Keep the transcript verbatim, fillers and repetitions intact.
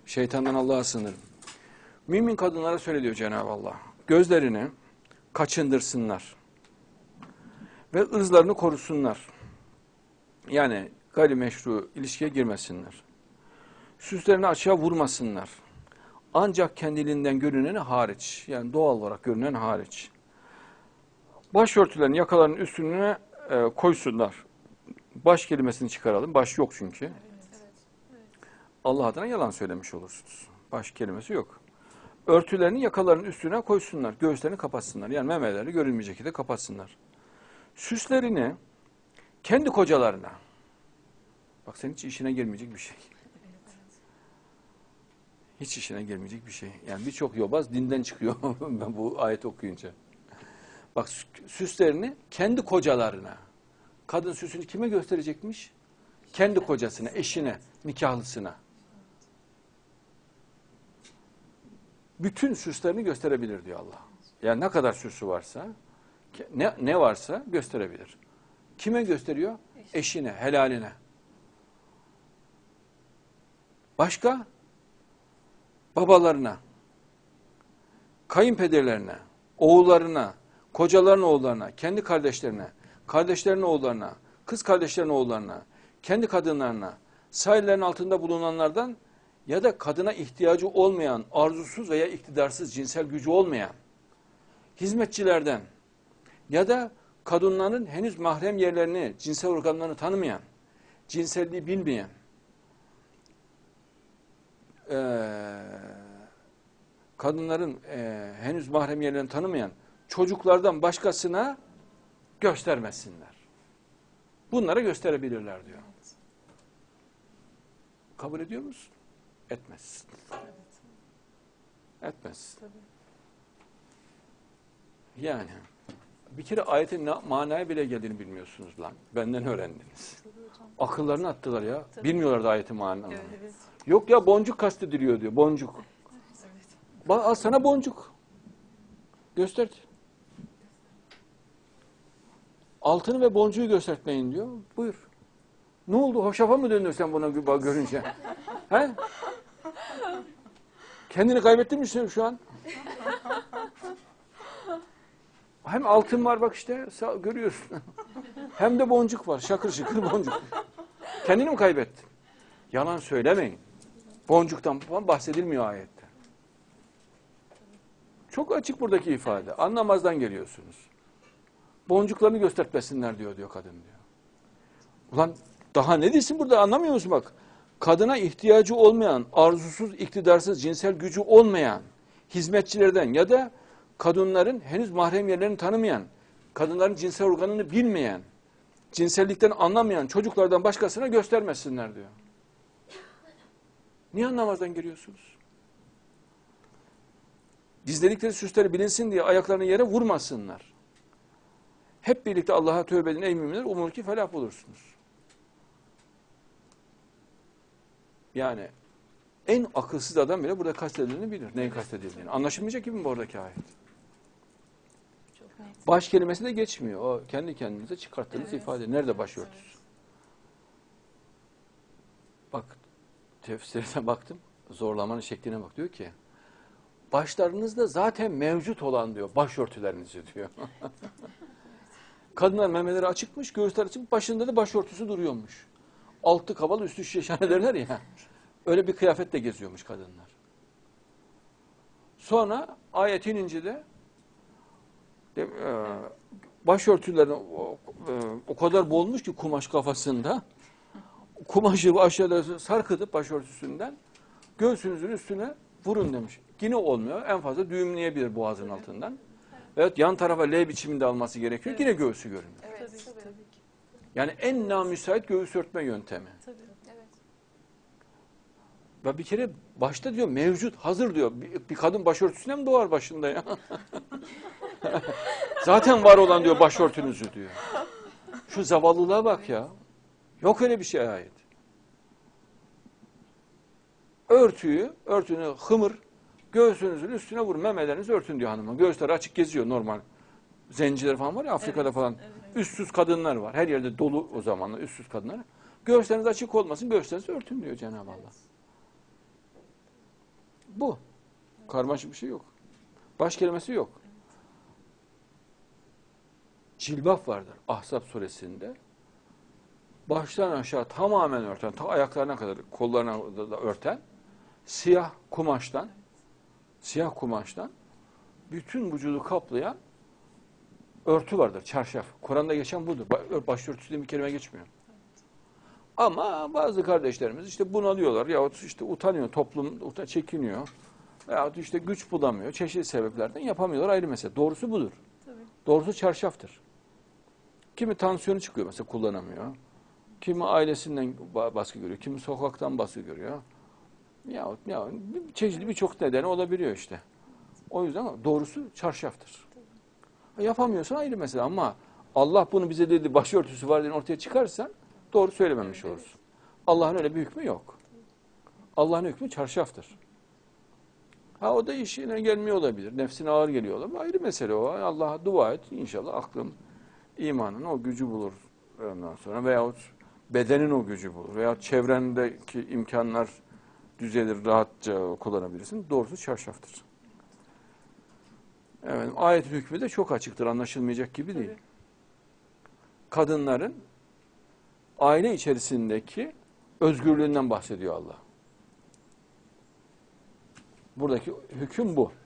Şeytandan Allah'a sığınırım. Mümin kadınlara söyle diyor Cenab-ı Allah. Gözlerini kaçındırsınlar. Ve ırzlarını korusunlar. Yani gayrimeşru ilişkiye girmesinler. Süslerini açığa vurmasınlar. Ancak kendiliğinden görüneni hariç. Yani doğal olarak görünen hariç. Başörtülerini yakalarının üstüne e, koysunlar. Baş kelimesini çıkaralım. Baş yok çünkü. Evet, evet, evet. Allah adına yalan söylemiş olursunuz. Baş kelimesi yok. Örtülerini yakalarının üstüne koysunlar. Göğüslerini kapatsınlar. Yani memeleri görünmeyecek şekilde kapatsınlar. Süslerini kendi kocalarına. Bak senin hiç işine gelmeyecek bir şey. Hiç işine gelmeyecek bir şey. Yani birçok yobaz dinden çıkıyor ben bu ayet okuyunca. Bak süslerini kendi kocalarına. Kadın süsünü kime gösterecekmiş? Kendi kocasına, eşine, nikahlısına. Bütün süslerini gösterebilir diyor Allah. Yani ne kadar süsü varsa, ne, ne varsa gösterebilir. Kime gösteriyor? Eşine, helaline. Başka? Babalarına, kayınpederlerine, oğullarına, kocaların oğullarına, kendi kardeşlerine, kardeşlerin oğullarına, kız kardeşlerin oğullarına, kendi kadınlarına, sahillerin altında bulunanlardan ya da kadına ihtiyacı olmayan, arzusuz veya iktidarsız cinsel gücü olmayan hizmetçilerden ya da kadınların henüz mahrem yerlerini, cinsel organlarını tanımayan, cinselliği bilmeyen, Ee, kadınların e, henüz mahrem yerlerini tanımayan çocuklardan başkasına göstermesinler. Bunlara gösterebilirler diyor. Evet. Kabul ediyor musun? Etmezsin. Evet. Etmezsin. Tabii. Yani bir kere ayetin manaya bile geldiğini bilmiyorsunuz lan. Benden öğrendiniz. Akıllarını attılar ya. Tabii. Bilmiyorlardı ayetin manasını. Evet, evet. Yok ya boncuk kastediliyor diyor. Boncuk. Evet. Bak al sana boncuk. Göster. Altını ve boncuğu göstermeyin diyor. Buyur. Ne oldu? Hoşafa mı döndün sen buna görünce? He? Kendini kaybettin mi şu an? Hem altın var bak işte görüyorsun. Hem de boncuk var. Şakır şıkır boncuk. Kendini mi kaybettin? Yalan söylemeyin. Boncuktan falan bahsedilmiyor ayette. Çok açık buradaki ifade. Anlamazdan geliyorsunuz. Boncuklarını göstermesinler diyor diyor kadın diyor. Ulan daha ne desin burada anlamıyor musun bak? Kadına ihtiyacı olmayan, arzusuz, iktidarsız, cinsel gücü olmayan hizmetçilerden ya da kadınların henüz mahrem yerlerini tanımayan, kadınların cinsel organını bilmeyen, cinsellikten anlamayan çocuklardan başkasına göstermesinler diyor. Niye anlamazdan geliyorsunuz? Gizledikleri süsleri bilinsin diye ayaklarını yere vurmasınlar. Hep birlikte Allah'a tövbe edin ey müminler, umulur ki felah bulursunuz. Yani en akılsız adam bile burada kastedildiğini bilir. Neyi kastedildiğini. Anlaşılmayacak gibi mi bu oradaki ayet? Baş kelimesi de geçmiyor. O kendi kendinize çıkarttığınız evet. ifade. Nerede başörtüsü? Evet. Bak tefsirine baktım. Zorlamanın şekline bak. Diyor ki başlarınızda zaten mevcut olan diyor başörtülerinizi diyor. Kadınlar memeleri açıkmış, göğüsler açık, başında da başörtüsü duruyormuş. Altı kabalı üstü şişhane derler ya. Öyle bir kıyafetle geziyormuş kadınlar. Sonra ayet inince de e, başörtülerini o, e, o kadar bolmuş ki kumaş kafasında. Kumaşı aşağıda sarkıtıp başörtüsünden göğsünüzün üstüne vurun demiş. Yine olmuyor. En fazla düğümleyebilir boğazın altından. Evet yan tarafa L biçiminde alması gerekiyor. Evet. Yine göğsü görünüyor. Evet, tabii, tabii. Yani en namüsait göğüs örtme yöntemi. Tabii, evet. Ve bir kere başta diyor mevcut, hazır diyor. Bir, bir kadın başörtüsüne mi doğar başında ya? Zaten var olan diyor başörtünüzü diyor. Şu zavallılığa bak ya. Yok öyle bir şey ayet. Örtüyü, örtünü hımır, göğsünüzün üstüne vurun, memelerinizi örtün diyor hanıma. Göğüsleri açık geziyor normal. Zenciler falan var ya Afrika'da evet, falan. Evet, evet. Üstsüz kadınlar var. Her yerde dolu o zamanlar üstsüz kadınlar. Göğüsleriniz açık olmasın, göğüslerinizi örtün diyor Cenab-ı Allah. Evet. Bu. Karmaşık bir şey yok. Baş kelimesi yok. Cilbap vardır Ahzab suresinde. Baştan aşağı tamamen örten, ta ayaklarına kadar, kollarına da örten, siyah kumaştan, siyah kumaştan bütün vücudu kaplayan örtü vardır, çarşaf. Kur'an'da geçen budur. Başörtüsü diye bir kelime geçmiyor. Ama bazı kardeşlerimiz işte bunalıyorlar yahut işte utanıyor, toplum çekiniyor veyahut işte güç bulamıyor. Çeşitli sebeplerden yapamıyorlar, ayrı mesele. Doğrusu budur. Tabii. Doğrusu çarşaftır. Kimi tansiyonu çıkıyor mesela, kullanamıyor. Kimi ailesinden baskı görüyor, kimi sokaktan baskı görüyor. Yahut, yahut çeşitli birçok nedeni olabiliyor işte. O yüzden doğrusu çarşaftır. Yapamıyorsan ayrı mesele ama Allah bunu bize dedi, başörtüsü var diye ortaya çıkarsan doğru söylememiş Evet, olursun. Allah'ın öyle bir hükmü yok. Allah'ın hükmü çarşaftır. Ha o da işine gelmiyor olabilir. Nefsine ağır geliyor olabilir. Ayrı mesele o. Allah'a dua et. İnşallah aklın, imanın o gücü bulur ondan sonra. Veyahut bedenin o gücü bulur. Veyahut çevrendeki imkanlar düzelir, rahatça kullanabilirsin. Doğrusu çarşaftır. Evet, ayet hükmü de çok açıktır. Anlaşılmayacak gibi değil. Tabii. Kadınların aile içerisindeki özgürlüğünden bahsediyor Allah. Buradaki hüküm bu.